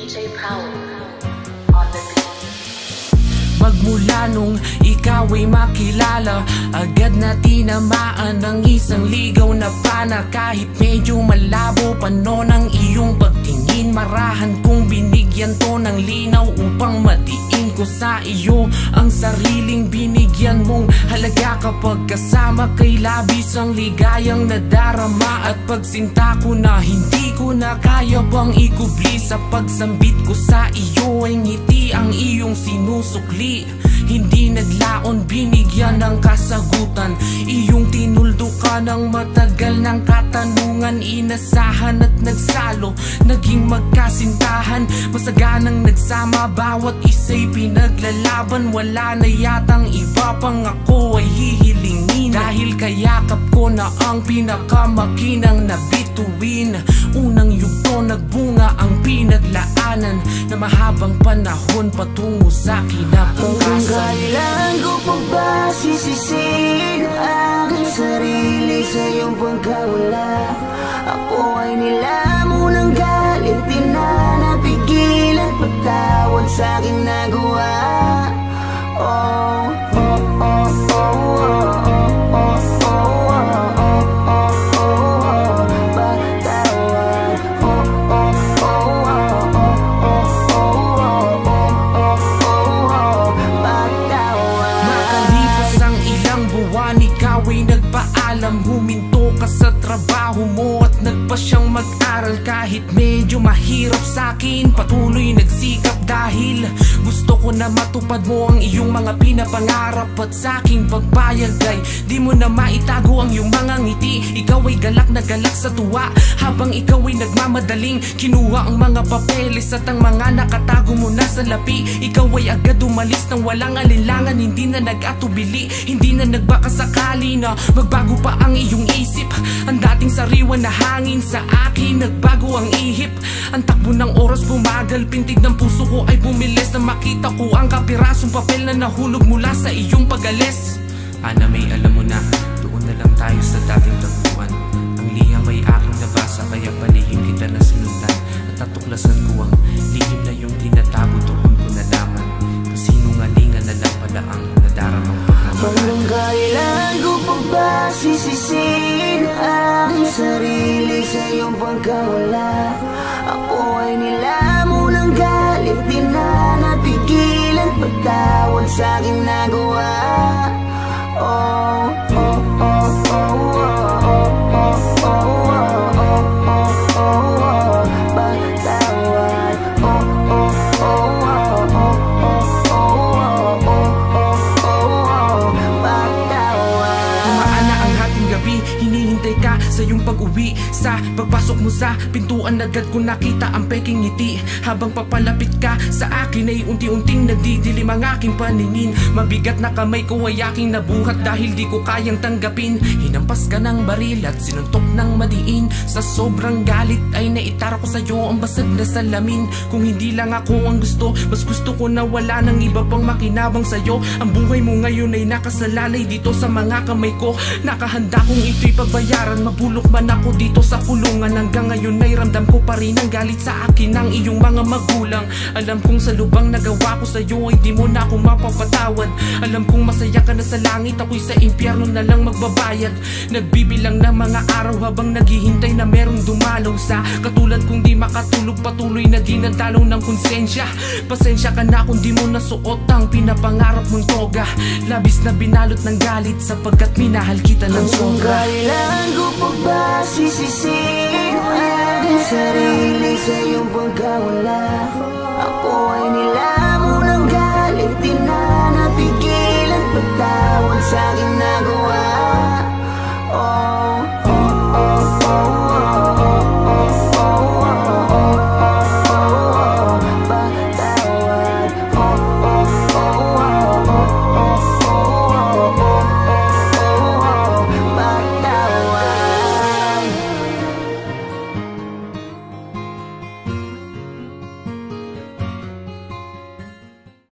DJ Power on the beat. Magmula nung ikaw ay makilala, agad na tinamaan ng isang ligaw na pana. Kahit medyo malabo pa noon ang iyong pagtingin, marahan kong binigyan to ng linaw upang madiin ko sa iyo ang sariling binigyan mong halaga. Kapag kasama kay labis ang ligayang nadarama, at pagsinta ko na hindi ko na kaya bang ikubli. Sa pagsambit ko sa iyo ay ngiti ang iyong sinusukli. Hindi naglaon, binigyan ng kasagutan. Iyong tinuldo ka ng matagal ng katanungan. Inasahan at nagsalo, naging magkasintahan. Masaganang nagsama, bawat isa'y pinaglalaban. Wala na yatang iba pang ako ay hihilingin. Dahil kayakap ko na ang pinakamakinang nabituin. Unang yugto nagpunga ang pinaglaanan na mahabang panahon patungo sa kinabukasan. Kailan ko pa ba sisisihin ang aking sarili sa iyong pagkawala? Ako ay nilamon ng galit, di na napigilan pagtawad sa aking nagawa. Oh, oh, oh, oh, oh, huminto ka sa trabaho mo at nagpa siyang mag-aral. Kahit medyo mahirap sa'kin, patuloy nagsikap dahil gusto ko na matupad mo ang iyong mga pinapangarap. At sa'king pagbayag ay di mo na maitago ang iyong mga ngiti. Ikaw ay galak na galak sa tuwa, habang ikaw ay nagmamadaling kinuha ang mga papeles at ang mga nakatago mo na sa lapi. Ikaw ay agad umalis nang walang alinlangan, hindi na nag-atubili, hindi na nagbakasakali na magbago pa ang iyong isip. Ang dating sariwan na hangin sa akin, nagbago ang ihip. Ang takbo ng oras bumagal, pintig ng puso ko ay bumilis na makita ko ang kapirasong papel na nahulog mula sa iyong pag-alis. Ana, may alam mo na, doon na lang tayo sa dating tagpuan. Ang liham ay aking nabasa, kaya palihim kita na sinundan. At natuklasan ko ang lihim na yung tinatago, doon ko nalaman. Kasinungalingan na lang pala ang nadaramang pagmamahal. Hanggang kailan ko pa ba sisisihin ang aking sarili sa iyong pagkawala? Ako ay nilamon ng galit, di na napigilan pagtawad sa aking nagawa. Oh, oh, oh, oh, oh, oh, oh, oh, oh, oh, patawad. Oh, oh, oh, oh, oh, oh, oh, patawad. Tumaan na ang hating gabi, hinihintay ka sa iyong pag-uwi. Sa pagpasok mo sa pintuan, agad ko nakita ang peking ngiti. Habang papalapit ka sa akin ay unti-unting nagdidilim ang aking paningin. Mabigat na kamay ko ay aking nabuhat dahil di ko kayang tanggapin. Hinampas ka ng baril at sinuntok ng madiin. Sa sobrang galit ay naitara ko sa iyo ang basag na salamin. Kung hindi lang ako ang gusto, mas gusto ko na wala nang iba pang makinabang sa iyo. Ang buhay mo ngayon ay nakasalalay dito sa mga kamay ko. Nakahanda kong ito'y pagbayaran, mabulok man ako dito sa kulungan. Hanggang ngayon ay ramdam ko pa rin ang galit sa akin ng iyong mga magulang. Alam kong sa lubang nagawa ko sa iyo ay di mo na ako mapapatawad. Alam kong masaya ka na sa langit, ako'y sa impyerno na lang magbabayad. Nagbibilang na mga araw habang naghihintay na merong dumalaw sa katulad kong di makatulog, patuloy na dinadalaw ng konsensya. Pasensya ka na kung di mo nasuot ang pinapangarap mong toga. Labis na binalot ng galit sapagkat minahal kita ng sobra. Kailan ko pa ba sisisihin ang aking sarili sa iyong pagkawala? Ako ay nilamon ng galit, di na napigilan pagtawad sa akin